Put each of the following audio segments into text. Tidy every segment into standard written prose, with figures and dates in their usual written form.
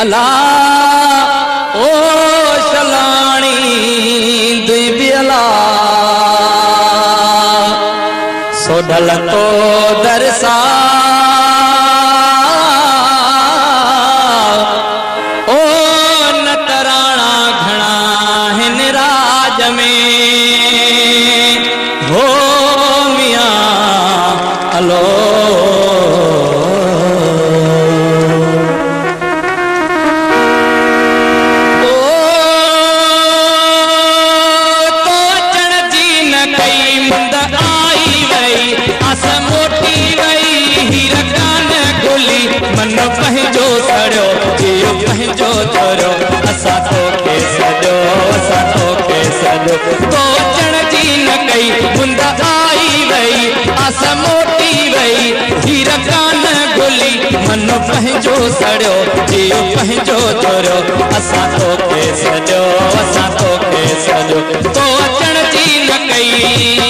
अला ओ शलाणी दिव्यला सोडल तो दरसा ओ नतराणा घना हिन राज में हो मिया अलो मन पंहिंजो सड़ो जियो पंहिंजो थोरो असां तोखे सॾो असां तोखे सॾो तो अचण जी न कई मुंद आई वई असां मोटी वई हीर कान घुली मन पंहिंजो सड़ो जियो पंहिंजो थोरो असां तोखे सॾो असां तोखे सॾो तो अचण जी न कई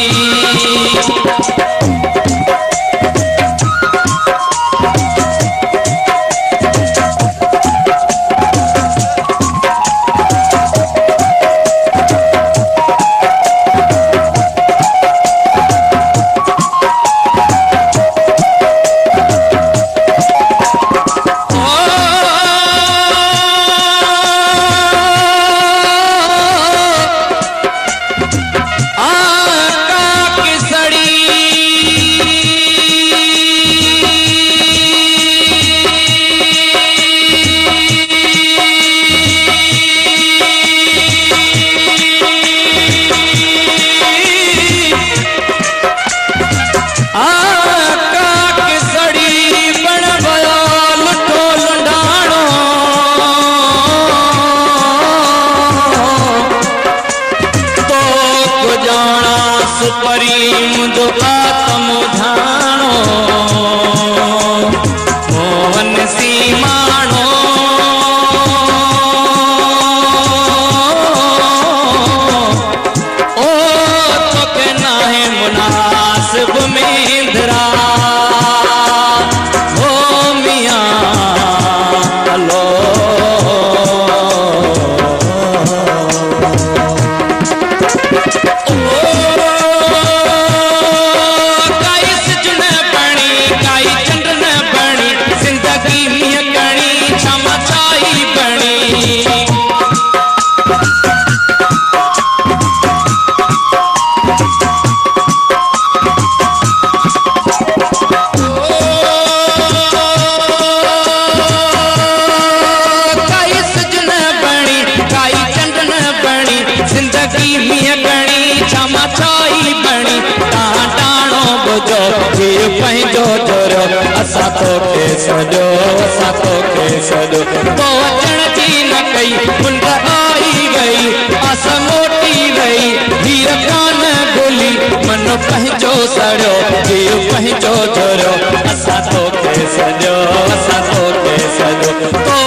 पंहिंजो थोरो असां तोखे सॾो असां तोखे सॾो तो अचण जी न कई मुंड आई वई असां मोटी वई हीर कान घुली मन पंहिंजो सड़ो जियो पंहिंजो थोरो असां तोखे सॾो असां तोखे सॾो तो